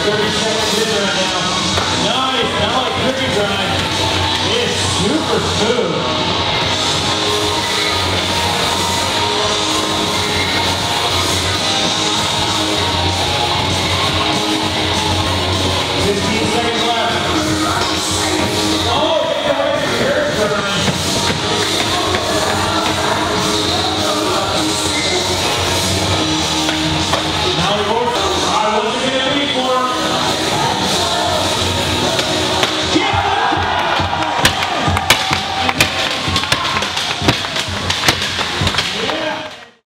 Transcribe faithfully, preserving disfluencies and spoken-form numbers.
thirty seconds in right now. Nice, not like cookie grind. It's super smooth.